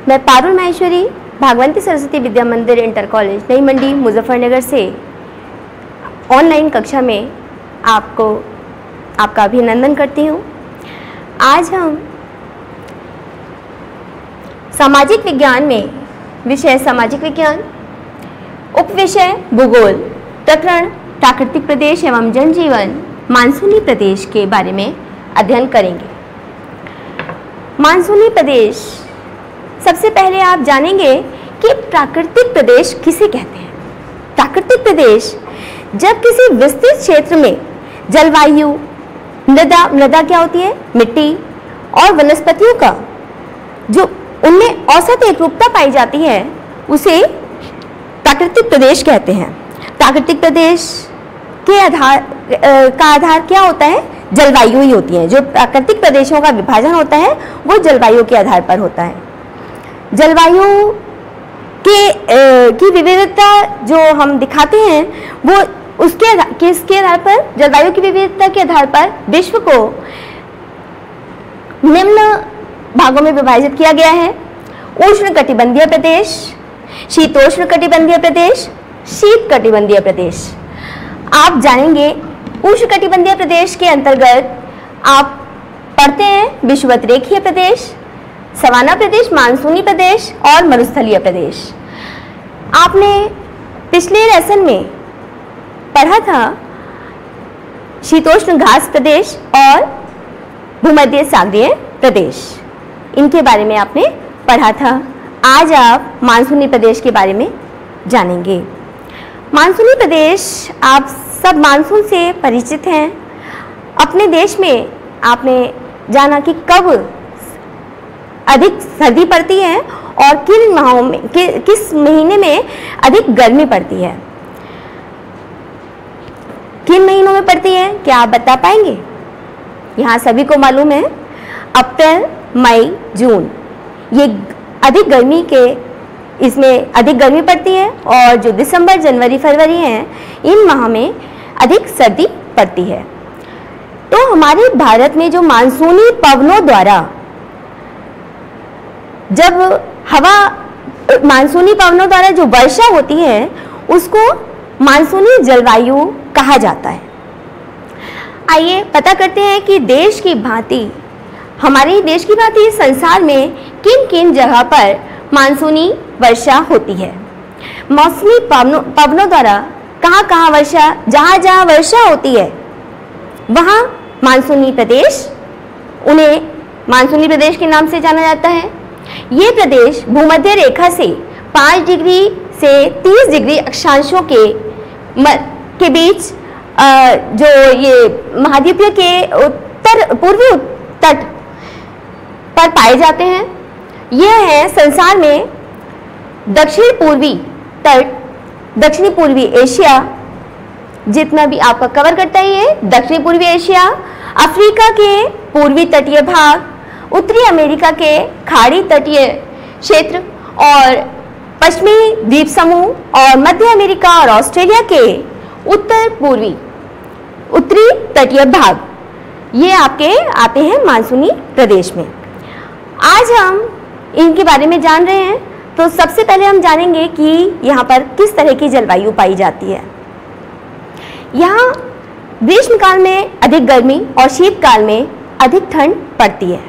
मैं पारुल माहेश्वरी भागवती सरस्वती विद्या मंदिर inter college Nai Mandi Muzaffarnagar से ऑनलाइन कक्षा में आपका अभिनंदन करती हूँ। आज हम सामाजिक विज्ञान में विषय सामाजिक विज्ञान, उपविषय भूगोल, प्रकरण प्राकृतिक प्रदेश एवं जनजीवन, मानसूनी प्रदेश के बारे में अध्ययन करेंगे। मानसूनी प्रदेश, सबसे पहले आप जानेंगे कि प्राकृतिक प्रदेश किसे कहते हैं। प्राकृतिक प्रदेश जब किसी विस्तृत क्षेत्र में जलवायु, मृदा क्या होती है, मिट्टी और वनस्पतियों का जो उनमें औसत एकरूपता पाई जाती है उसे प्राकृतिक प्रदेश कहते हैं। प्राकृतिक प्रदेश के आधार क्या होता है, जलवायु ही होती है। जो प्राकृतिक प्रदेशों का विभाजन होता है वो जलवायु के आधार पर होता है। जलवायु की विविधता जो हम दिखाते हैं वो किसके आधार पर, जलवायु की विविधता के आधार पर विश्व को निम्न भागों में विभाजित किया गया है। उष्णकटिबंधीय प्रदेश, शीतोष्ण कटिबंधीय प्रदेश, शीत कटिबंधीय प्रदेश। आप जानेंगे उष्णकटिबंधीय प्रदेश के अंतर्गत आप पढ़ते हैं विषुवत-रेखीय प्रदेश, सवाना प्रदेश, मानसूनी प्रदेश और मरुस्थलीय प्रदेश। आपने पिछले लेसन में पढ़ा था शीतोष्ण घास प्रदेश और भूमध्य सागरीय प्रदेश, इनके बारे में आपने पढ़ा था। आज आप मानसूनी प्रदेश के बारे में जानेंगे। मानसूनी प्रदेश, आप सब मानसून से परिचित हैं। अपने देश में आपने जाना कि कब अधिक सर्दी पड़ती है और किन माहों में किस महीने में अधिक गर्मी पड़ती है। किन महीनों में पड़ती है, क्या आप बता पाएंगे? यहाँ सभी को मालूम है, अप्रैल, मई, जून, ये अधिक गर्मी के, इसमें अधिक गर्मी पड़ती है। और जो दिसंबर, जनवरी, फरवरी हैं, इन माह में अधिक सर्दी पड़ती है। तो हमारे भारत में जो मानसूनी पवनों द्वारा मानसूनी पवनों द्वारा जो वर्षा होती है उसको मानसूनी जलवायु कहा जाता है। आइए पता करते हैं कि हमारे देश की भांति संसार में किन किन जगह पर मानसूनी वर्षा होती है। मौसमी पवनों द्वारा कहाँ वर्षा, जहाँ वर्षा होती है वहाँ मानसूनी प्रदेश, उन्हें मानसूनी प्रदेश के नाम से जाना जाता है। ये प्रदेश भूमध्य रेखा से 5 डिग्री से 30 डिग्री अक्षांशों के बीच जो ये महाद्वीपीय के पूर्वी तट पर पाए जाते हैं। यह है संसार में दक्षिण पूर्वी तट, दक्षिणी पूर्वी एशिया, जितना भी आपका कवर करता है ये दक्षिणी पूर्वी एशिया, अफ्रीका के पूर्वी तटीय भाग, उत्तरी अमेरिका के खाड़ी तटीय क्षेत्र और पश्चिमी द्वीप समूह और मध्य अमेरिका और ऑस्ट्रेलिया के उत्तरी तटीय भाग, ये आपके आते हैं मानसूनी प्रदेश में। आज हम इनके बारे में जान रहे हैं। तो सबसे पहले हम जानेंगे कि यहाँ पर किस तरह की जलवायु पाई जाती है। यहाँ ग्रीष्मकाल में अधिक गर्मी और शीतकाल में अधिक ठंड पड़ती है।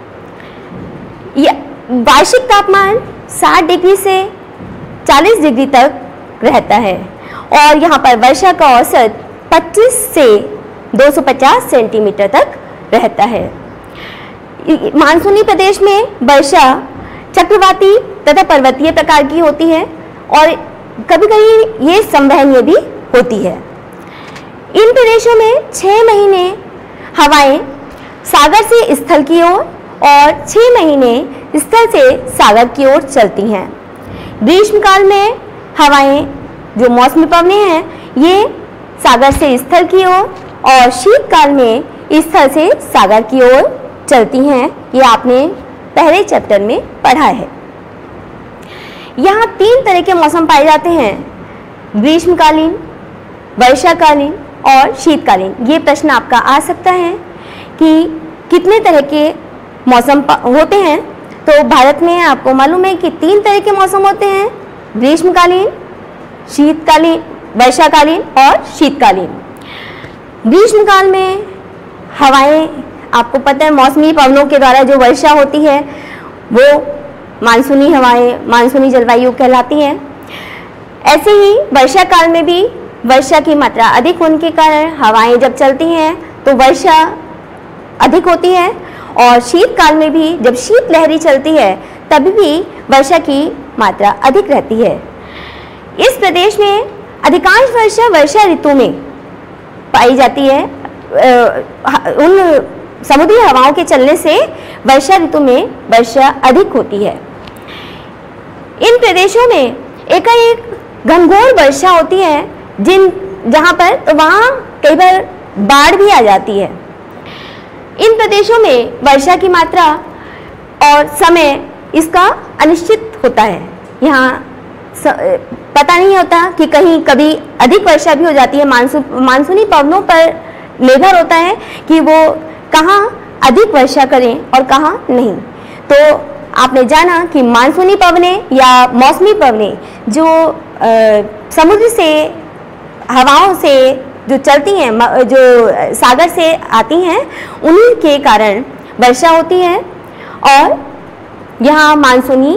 वार्षिक तापमान 60 डिग्री से 40 डिग्री तक रहता है और यहाँ पर वर्षा का औसत 25 से 250 सेंटीमीटर तक रहता है। मानसूनी प्रदेश में वर्षा चक्रवाती तथा पर्वतीय प्रकार की होती है और कभी कभी ये संवहनीय भी होती है। इन प्रदेशों में 6 महीने हवाएं सागर से स्थल की ओर और 6 महीने स्थल से सागर की ओर चलती हैं। ग्रीष्मकाल में हवाएं, जो मौसमी पवनें हैं, ये सागर से स्थल की ओर और शीतकाल में स्थल से सागर की ओर चलती हैं। ये आपने पहले चैप्टर में पढ़ा है। यहाँ 3 तरह के मौसम पाए जाते हैं, ग्रीष्मकालीन, वर्षाकालीन और शीतकालीन। ये प्रश्न आपका आ सकता है कि कितने तरह के मौसम होते हैं। तो भारत में आपको मालूम है कि 3 तरह के मौसम होते हैं, ग्रीष्मकालीन, शीतकालीन, वर्षाकालीन और शीतकालीन। ग्रीष्मकाल में हवाएं, आपको पता है मौसमी पवनों के द्वारा जो वर्षा होती है वो मानसूनी हवाएं, मानसूनी जलवायु कहलाती हैं। ऐसे ही वर्षा काल में भी वर्षा की मात्रा अधिक होने के कारण हवाएं जब चलती हैं तो वर्षा अधिक होती है, और शीतकाल में भी जब शीतलहरी चलती है तब भी वर्षा की मात्रा अधिक रहती है। इस प्रदेश में अधिकांश वर्षा वर्षा ऋतु में पाई जाती है। उन समुद्री हवाओं के चलने से वर्षा ऋतु में वर्षा अधिक होती है। इन प्रदेशों में एकाएक घनघोर वर्षा होती है, जहाँ पर तो वहाँ कई बार बाढ़ भी आ जाती है। इन प्रदेशों में वर्षा की मात्रा और समय इसका अनिश्चित होता है। यहाँ पता नहीं होता कि कहीं कभी अधिक वर्षा भी हो जाती है। मानसूनी पवनों पर निर्भर होता है कि वो कहाँ अधिक वर्षा करें और कहाँ नहीं। तो आपने जाना कि मानसूनी पवनें या मौसमी पवनें जो समुद्र से हवाओं से जो चलती हैं, जो सागर से आती हैं, उन्हीं के कारण वर्षा होती है। और यहाँ मानसूनी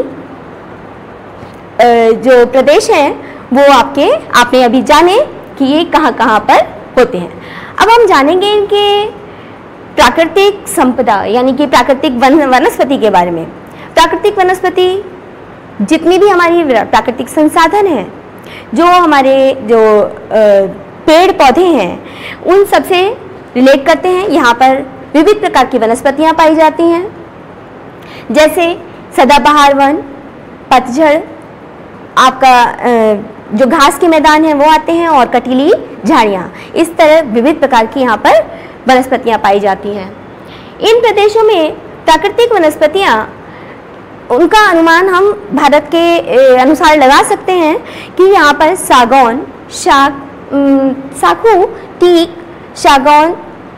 जो प्रदेश हैं वो आपने अभी जाने कि ये कहाँ कहाँ पर होते हैं। अब हम जानेंगे इनके प्राकृतिक संपदा यानी कि प्राकृतिक वनस्पति के बारे में। प्राकृतिक वनस्पति जितनी भी हमारी प्राकृतिक संसाधन हैं, जो हमारे पेड़ पौधे हैं, उन सबसे रिलेट करते हैं। यहाँ पर विविध प्रकार की वनस्पतियाँ पाई जाती हैं, जैसे सदाबहार वन, पतझड़, आपका जो घास के मैदान हैं वो आते हैं, और कटीली झाड़ियाँ। इस तरह विविध प्रकार की यहाँ पर वनस्पतियाँ पाई जाती हैं। इन प्रदेशों में प्राकृतिक वनस्पतियाँ, उनका अनुमान हम भारत के अनुसार लगा सकते हैं कि यहाँ पर सागौन, साखू, टीक, सागौन,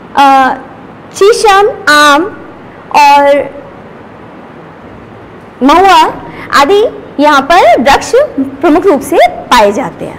शीशम, आम और महुआ आदि यहाँ पर वृक्ष प्रमुख रूप से पाए जाते हैं।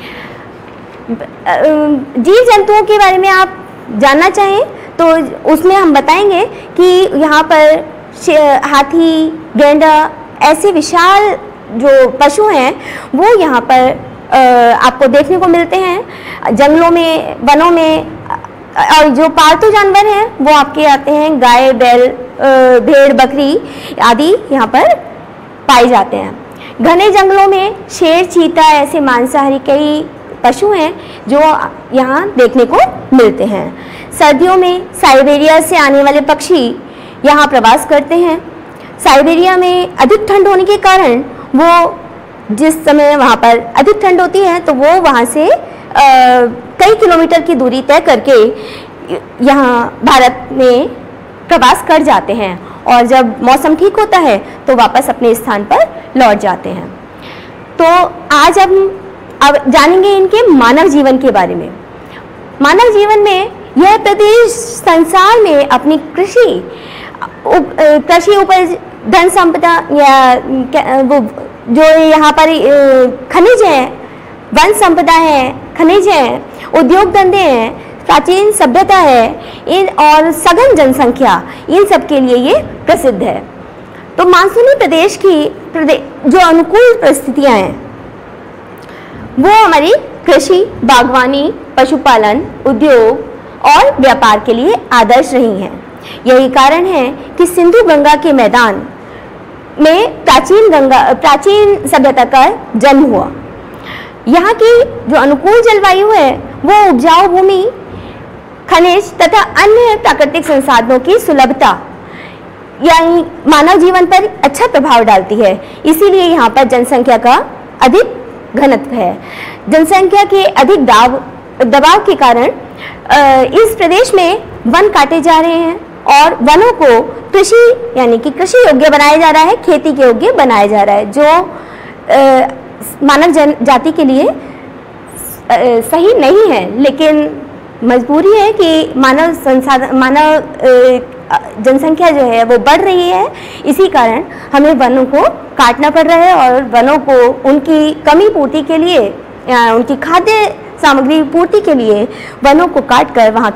जीव जंतुओं के बारे में आप जानना चाहें तो उसमें हम बताएंगे कि यहाँ पर हाथी, गैंडा, ऐसे विशाल जो पशु हैं वो यहाँ पर आपको देखने को मिलते हैं। जंगलों में, वनों में, और जो पालतू जानवर हैं वो आपके आते हैं, गाय, बैल, भेड़, बकरी आदि यहाँ पर पाए जाते हैं। घने जंगलों में शेर, चीता, ऐसे मांसाहारी कई पशु हैं जो यहाँ देखने को मिलते हैं। सर्दियों में साइबेरिया से आने वाले पक्षी यहाँ प्रवास करते हैं। साइबेरिया में अधिक ठंड होने के कारण वो जिस समय वहाँ पर अधिक ठंड होती है तो वो वहाँ से कई किलोमीटर की दूरी तय करके यहाँ भारत में प्रवास कर जाते हैं, और जब मौसम ठीक होता है तो वापस अपने स्थान पर लौट जाते हैं। तो आज अब जानेंगे इनके मानव जीवन के बारे में। मानव जीवन में यह प्रदेश संसार में अपनी कृषि उपज, धन संपदा या वो जो यहाँ पर खनिज हैं, वन संपदा है, खनिज हैं, उद्योग धंधे हैं, प्राचीन सभ्यता है, इन और सघन जनसंख्या, इन सब के लिए ये प्रसिद्ध है। तो मानसूनी प्रदेश की जो अनुकूल परिस्थितियाँ हैं वो हमारी कृषि, बागवानी, पशुपालन, उद्योग और व्यापार के लिए आदर्श रही हैं। यही कारण है कि सिंधु गंगा के मैदान में प्राचीन सभ्यता का जन्म हुआ। यहाँ की जो अनुकूल जलवायु है वो उपजाऊ भूमि, खनिज तथा अन्य प्राकृतिक संसाधनों की सुलभता यानी मानव जीवन पर अच्छा प्रभाव डालती है। इसीलिए यहाँ पर जनसंख्या का अधिक घनत्व है। जनसंख्या के अधिक दबाव के कारण इस प्रदेश में वन काटे जा रहे हैं और वनों को कृषि यानी कि कृषि योग्य बनाया जा रहा है, खेती के योग्य बनाया जा रहा है, जो मानव जाति के लिए सही नहीं है। लेकिन मजबूरी है कि मानव जनसंख्या जो है वो बढ़ रही है, इसी कारण हमें वनों को काटना पड़ रहा है और वनों को उनकी कमी पूर्ति के लिए या उनकी खाद्य सामग्री पूर्ति के लिए वनों को काटकर वहाँ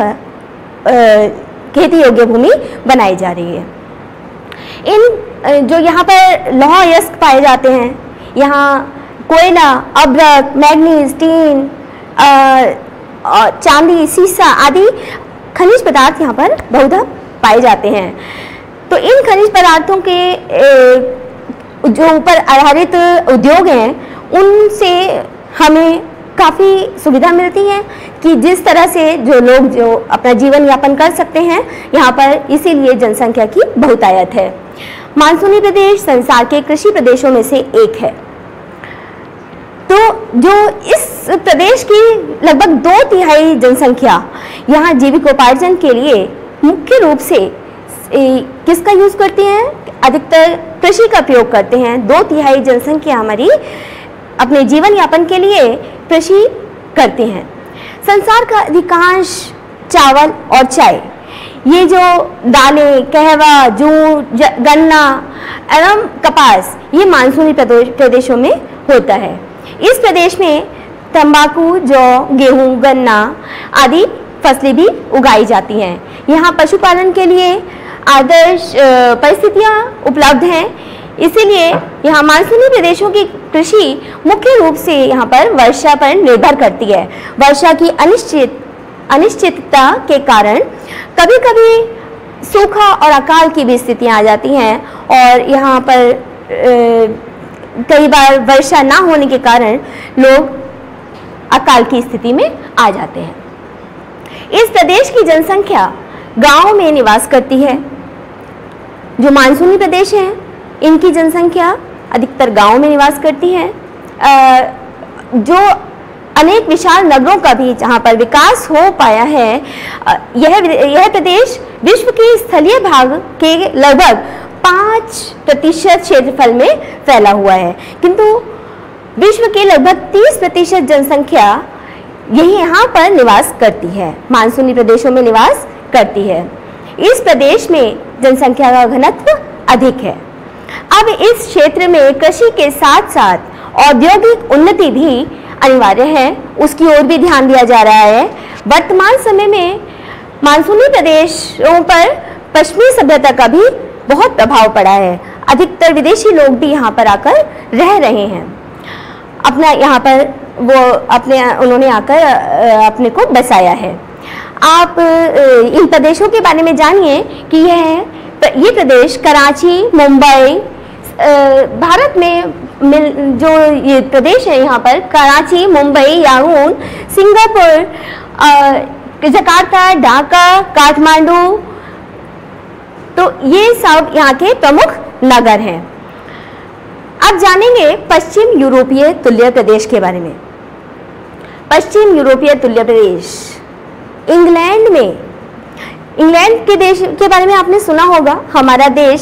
खेती योग्य भूमि बनाई जा रही है। इन जो यहाँ पर लौह अयस्क पाए जाते हैं, यहाँ कोयला, अभ्रक, मैग्नीज, टीन, चांदी, सीसा आदि खनिज पदार्थ यहाँ पर बहुधा पाए जाते हैं। तो इन खनिज पदार्थों के जो ऊपर आधारित उद्योग हैं, उनसे हमें काफ़ी सुविधा मिलती है कि जिस तरह से जो लोग जो अपना जीवन यापन कर सकते हैं यहाँ पर, इसीलिए जनसंख्या की बहुतायत है। मानसूनी प्रदेश संसार के कृषि प्रदेशों में से एक है। तो जो इस प्रदेश की लगभग 2/3 जनसंख्या यहाँ जीविकोपार्जन के लिए मुख्य रूप से किसका यूज करते हैं? अधिकतर कृषि का प्रयोग करते हैं। 2/3 जनसंख्या हमारी अपने जीवन यापन के लिए कृषि करते हैं। संसार का अधिकांश चावल और चाय, ये जो दालें, कहवा, जूट, गन्ना एवं कपास, ये मानसूनी प्रदेशों में होता है। इस प्रदेश में तंबाकू, जौ, गेहूं, गन्ना आदि फसलें भी उगाई जाती हैं। यहाँ पशुपालन के लिए आदर्श परिस्थितियाँ उपलब्ध हैं, इसीलिए यहाँ मानसूनी प्रदेशों की कृषि मुख्य रूप से यहाँ पर वर्षा पर निर्भर करती है। वर्षा की अनिश्चितता के कारण कभी कभी सूखा और अकाल की भी स्थितियाँ आ जाती हैं और यहाँ पर कई बार वर्षा ना होने के कारण लोग अकाल की स्थिति में आ जाते हैं। इस प्रदेश की जनसंख्या गांव में निवास करती है। जो मानसूनी प्रदेश हैं, इनकी जनसंख्या अधिकतर गांव में निवास करती है। जो अनेक विशाल नगरों का भी जहां पर विकास हो पाया है, यह प्रदेश विश्व के स्थलीय भाग के लगभग 5% क्षेत्रफल में फैला हुआ है, किंतु विश्व के लगभग 30% जनसंख्या यही यहाँ पर निवास करती है, मानसूनी प्रदेशों में निवास करती है। इस प्रदेश में जनसंख्या का घनत्व अधिक है। अब इस क्षेत्र में कृषि के साथ साथ औद्योगिक उन्नति भी अनिवार्य है, उसकी ओर भी ध्यान दिया जा रहा है। वर्तमान समय में मानसूनी प्रदेशों पर पश्चिमी सभ्यता का भी बहुत प्रभाव पड़ा है। अधिकतर विदेशी लोग भी यहाँ पर आकर रह रहे हैं, अपना यहाँ पर उन्होंने आकर अपने को बसाया है। आप इन प्रदेशों के बारे में जानिए कि ये प्रदेश कराची, मुंबई, भारत में जो ये प्रदेश है, यहाँ पर Karachi, Mumbai, Yangon, Singapore, Jakarta, Dhaka, Kathmandu, तो ये सब यहाँ के प्रमुख नगर हैं। अब जानेंगे पश्चिम यूरोपीय तुल्य प्रदेश के बारे में। पश्चिम यूरोपीय तुल्य प्रदेश इंग्लैंड के देश के बारे में आपने सुना होगा। हमारा देश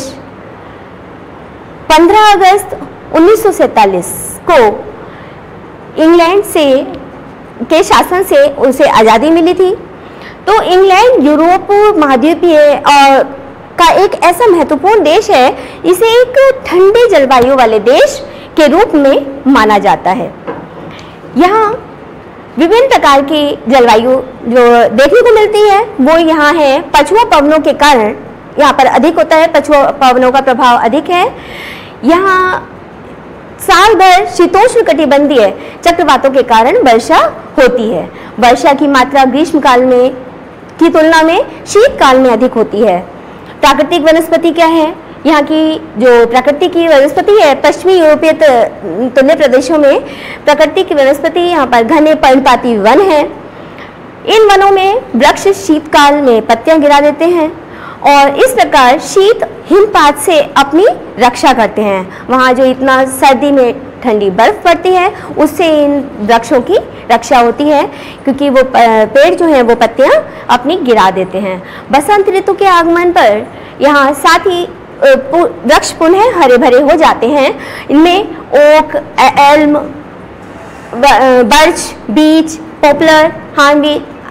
15 अगस्त 1947 को इंग्लैंड के शासन से उसे आज़ादी मिली थी। तो इंग्लैंड यूरोप महाद्वीपीय का एक ऐसा महत्वपूर्ण देश है, इसे एक ठंडे जलवायु वाले देश के रूप में माना जाता है। यहाँ विभिन्न प्रकार की जलवायु जो देखने को मिलती है वो यहाँ है। पछुआ पवनों के कारण यहाँ पर अधिक होता है, पछुआ पवनों का प्रभाव अधिक है। यहाँ साल भर शीतोष्ण कटिबंधीय चक्रवातों के कारण वर्षा होती है। वर्षा की मात्रा ग्रीष्मकाल में की तुलना में शीतकाल में अधिक होती है। प्राकृतिक वनस्पति क्या है? यहाँ की जो प्रकृति की वनस्पति है, पश्चिमी यूरोपीय तुल्य प्रदेशों में प्रकृति की वनस्पति यहाँ पर घने पर्णपाती वन है। इन वनों में वृक्ष शीतकाल में पत्तियां गिरा देते हैं और इस प्रकार शीत हिमपात से अपनी रक्षा करते हैं। वहाँ जो इतना सर्दी में ठंडी बर्फ पड़ती है, उससे इन वृक्षों की रक्षा होती है, क्योंकि वो पेड़ जो हैं वो पत्तियां अपनी गिरा देते हैं। बसंत ऋतु के आगमन पर यहाँ साथ ही वृक्ष पुनः हरे भरे हो जाते हैं। इनमें oak, elm, birch, beech, poplar, hornbeam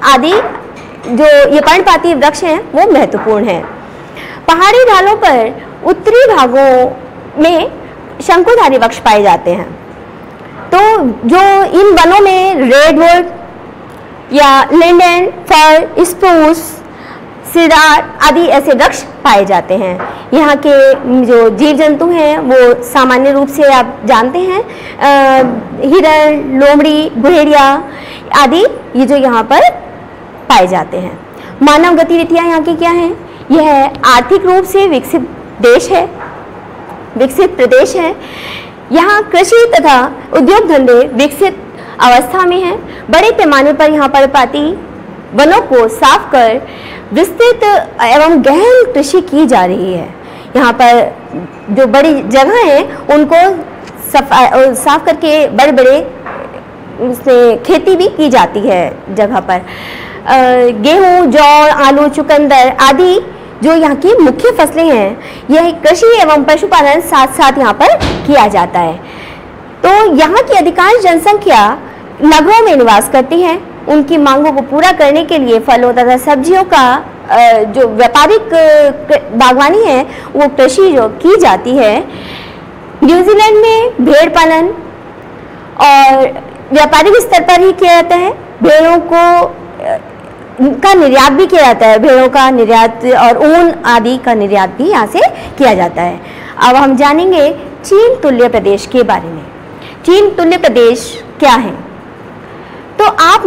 आदि जो ये पर्णपाती वृक्ष हैं वो महत्वपूर्ण हैं। पहाड़ी ढालों पर उत्तरी भागों में शंकुधारी वृक्ष पाए जाते हैं। तो जो इन वनों में रेडवुड या लिंडन, फर, स्प्रूस, सिडार आदि ऐसे वृक्ष पाए जाते हैं। यहाँ के जो जीव जंतु हैं वो सामान्य रूप से आप जानते हैं हिरण, लोमड़ी, गुहेरिया आदि ये जो यहाँ पर पाए जाते हैं। मानव गतिविधियाँ यहाँ की क्या हैं? यह आर्थिक रूप से विकसित देश है, विकसित प्रदेश है। यहाँ कृषि तथा उद्योग धंधे विकसित अवस्था में हैं। बड़े पैमाने पर यहाँ पर्णपाती वनों को साफ कर विस्तृत एवं गहन कृषि की जा रही है। यहाँ पर जो बड़ी जगह है उनको साफ करके बड़े बड़े उससे खेती भी की जाती है जगह पर। गेहूँ, जौ, आलू, चुकंदर आदि जो यहाँ की मुख्य फसलें हैं, यह कृषि एवं पशुपालन साथ साथ यहाँ पर किया जाता है। तो यहाँ की अधिकांश जनसंख्या नगरों में निवास करती है। उनकी मांगों को पूरा करने के लिए फलों तथा सब्जियों का जो व्यापारिक बागवानी है वो कृषि जो की जाती है। न्यूजीलैंड में भेड़ पालन और व्यापारिक स्तर पर ही किया जाता है। भेड़ों का निर्यात भी किया जाता है। भेड़ों का निर्यात और ऊन आदि का निर्यात भी यहाँ से किया जाता है। अब हम जानेंगे चीन तुल्य प्रदेश के बारे में। चीन तुल्य प्रदेश क्या है? तो आप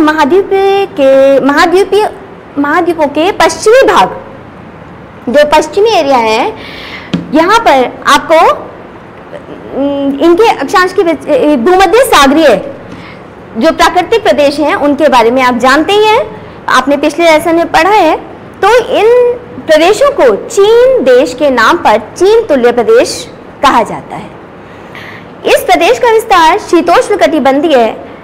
महाद्वीपों के पश्चिमी भाग, जो पश्चिमी एरिया है, यहाँ पर आपको इनके अक्षांश के भूमध्य सागरीय जो प्राकृतिक प्रदेश हैं उनके बारे में आप जानते ही हैं, आपने पिछले लेसन में पढ़ा है। तो इन प्रदेशों को चीन देश के नाम पर चीन तुल्य प्रदेश कहा जाता है। इस प्रदेश का विस्तार शीतोष्णकटिबंधीय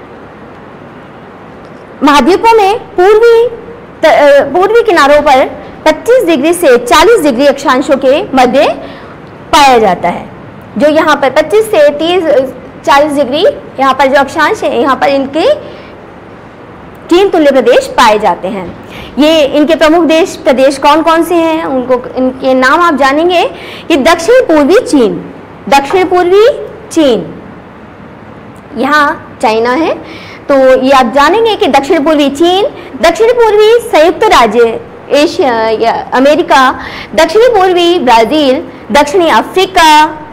महाद्वीपों में पूर्वी किनारों पर 25 डिग्री से 40 डिग्री अक्षांशों के मध्य पाया जाता है। जो यहाँ पर 25 से 40 डिग्री यहाँ पर जो अक्षांश है, यहाँ पर इनके चीन तुल्य प्रदेश पाए जाते हैं। ये इनके प्रमुख प्रदेश कौन कौन से हैं, उनको इनके नाम आप जानेंगे कि दक्षिण पूर्वी चीन, दक्षिण पूर्वी चीन, यहाँ चाइना है। तो ये आप जानेंगे कि दक्षिण पूर्वी चीन, दक्षिण पूर्वी संयुक्त राज्य एशिया या अमेरिका, दक्षिणी पूर्वी ब्राजील, दक्षिणी अफ्रीका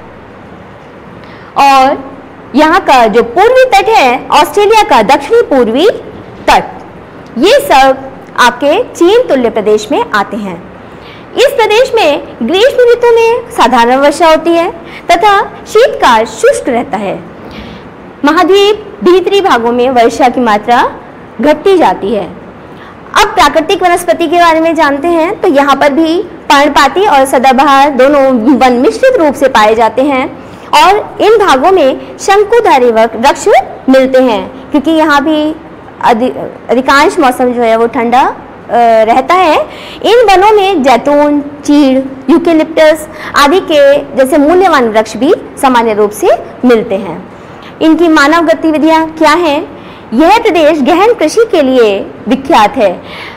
और यहाँ का जो पूर्वी तट है ऑस्ट्रेलिया का दक्षिणी पूर्वी तट, ये सब आपके चीन तुल्य प्रदेश में आते हैं। इस प्रदेश में ग्रीष्म ऋतु में साधारण वर्षा होती है तथा शीतकाल शुष्क रहता है। महाद्वीप भीतरी भागों में वर्षा की मात्रा घटती जाती है। अब प्राकृतिक वनस्पति के बारे में जानते हैं। तो यहाँ पर भी पर्णपाती और सदाबहार दोनों वन मिश्रित रूप से पाए जाते हैं और इन भागों में शंकुधारी वृक्ष मिलते हैं, क्योंकि यहाँ भी अधिकांश मौसम जो है वो ठंडा रहता है। इन वनों में जैतून, चीड़, यूकेलिप्टस आदि के जैसे मूल्यवान वृक्ष भी सामान्य रूप से मिलते हैं। इनकी मानव गतिविधियाँ क्या हैं? यह प्रदेश गहन कृषि के लिए विख्यात है।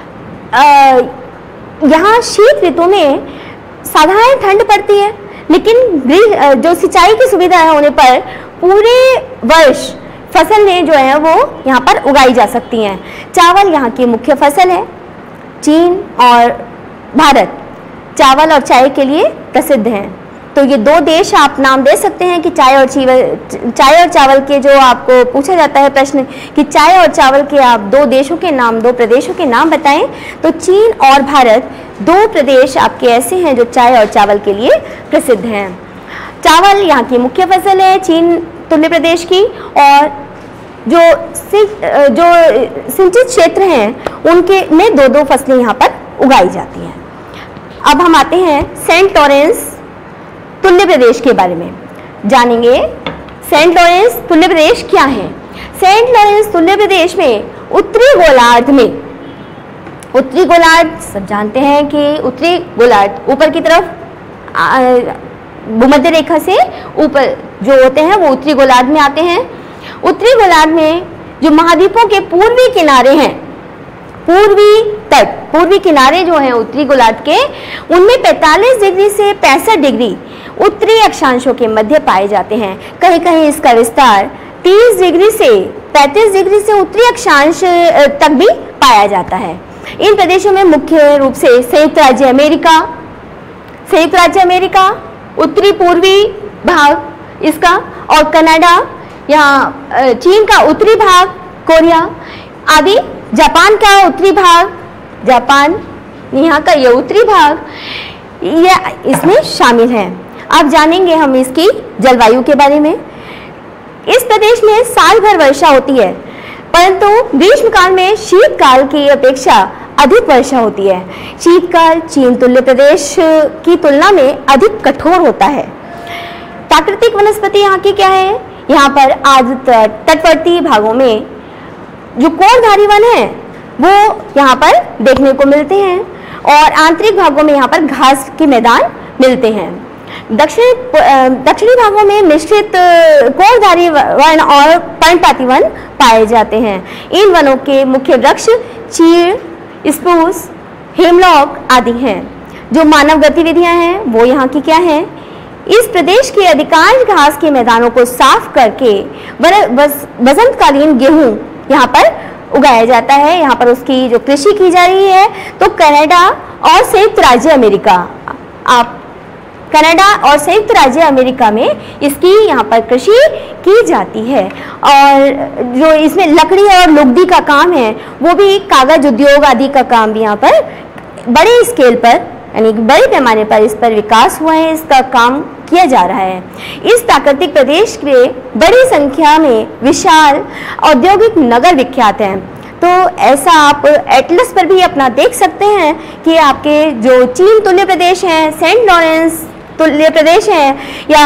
यहाँ शीत ऋतु में साधारण ठंड पड़ती है, लेकिन जो सिंचाई की सुविधा होने पर पूरे वर्ष फसलें जो है वो यहाँ पर उगाई जा सकती हैं। चावल यहाँ की मुख्य फसल है। चीन और भारत चावल और चाय के लिए प्रसिद्ध हैं। तो ये दो देश आप नाम दे सकते हैं कि चाय और चावल के जो आपको पूछा जाता है प्रश्न कि चाय और चावल के आप दो देशों के नाम, दो प्रदेशों के नाम बताएं, तो चीन और भारत दो प्रदेश आपके ऐसे हैं जो चाय और चावल के लिए प्रसिद्ध हैं। चावल यहाँ की मुख्य फसल है चीन तुल्य प्रदेश की, और जो सिंचित क्षेत्र हैं उनके में दो दो फसलें यहाँ पर उगाई जाती हैं। अब हम आते हैं सेंट लॉरेंस तुल्य प्रदेश के बारे में जानेंगे। सेंट लॉरेंस तुल्य प्रदेश क्या है? सेंट लॉरेंस तुल्य प्रदेश में उत्तरी गोलार्ध में, उत्तरी गोलार्ध सब जानते हैं कि उत्तरी गोलार्ध ऊपर की तरफ भूमध्य रेखा से ऊपर जो होते हैं वो उत्तरी गोलार्ध में आते हैं। उत्तरी गोलार्ध में जो महाद्वीपों के पूर्वी किनारे हैं पूर्वी किनारे जो हैं उत्तरी गोलार्ध के, उनमें 45 डिग्री से 65 डिग्री उत्तरी अक्षांशों के मध्य पाए जाते हैं। कहीं कहीं इसका विस्तार 30 डिग्री से 35 डिग्री से उत्तरी अक्षांश तक भी पाया जाता है। इन प्रदेशों में मुख्य रूप से संयुक्त राज्य अमेरिका, उत्तरी पूर्वी भाग इसका, और कनाडा, यहाँ चीन का उत्तरी भाग, कोरिया आदि, जापान का उत्तरी भाग, जापान यहाँ का ये उत्तरी भाग, ये इसमें शामिल है। अब जानेंगे हम इसकी जलवायु के बारे में। इस प्रदेश में साल भर वर्षा होती है, परंतु ग्रीष्मकाल में शीतकाल की अपेक्षा अधिक वर्षा होती है। शीतकाल चीन तुल्य प्रदेश की तुलना में अधिक कठोर होता है। प्राकृतिक वनस्पति यहाँ की क्या है? यहाँ पर आर्द्र तटवर्ती भागों में जो कोणधारी वन है वो यहाँ पर देखने को मिलते हैं, और आंतरिक भागों में यहाँ पर घास के मैदान मिलते हैं। दक्षिणी भागों में मिश्रित कोणधारी वन और पर्णपाती वन पाए जाते हैं। इन वनों के मुख्य वृक्ष चीड़, स्प्रूस, हेमलॉक आदि हैं। जो मानव गतिविधियां हैं वो यहाँ की क्या है? इस प्रदेश के अधिकांश घास के मैदानों को साफ करके वसंतकालीन गेहूं यहाँ पर उगाया जाता है। यहाँ पर उसकी जो कृषि की जा रही है, तो कनाडा और संयुक्त राज्य अमेरिका में इसकी यहाँ पर कृषि की जाती है। और जो इसमें लकड़ी और लुगदी का काम है, वो भी कागज उद्योग आदि का काम भी यहाँ पर बड़े स्केल पर, यानी बड़े पैमाने पर इस पर विकास हुआ है, इसका काम किया जा रहा है। इस प्राकृतिक प्रदेश के बड़ी संख्या में विशाल औद्योगिक नगर विख्यात हैं। तो ऐसा आप एटलस पर भी अपना देख सकते हैं कि आपके जो चीन तुल्य प्रदेश हैं, सेंट लॉरेंस तुल्य प्रदेश हैं, या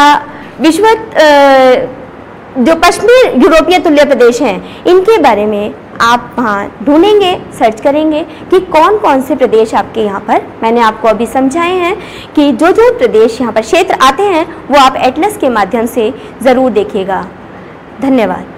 जो पश्चिमी यूरोपीय तुल्य प्रदेश हैं, इनके बारे में आप वहाँ ढूंढेंगे, सर्च करेंगे कि कौन कौन से प्रदेश आपके यहाँ पर, मैंने आपको अभी समझाए हैं कि जो जो प्रदेश यहाँ पर क्षेत्र आते हैं वो आप एटलस के माध्यम से ज़रूर देखिएगा। धन्यवाद।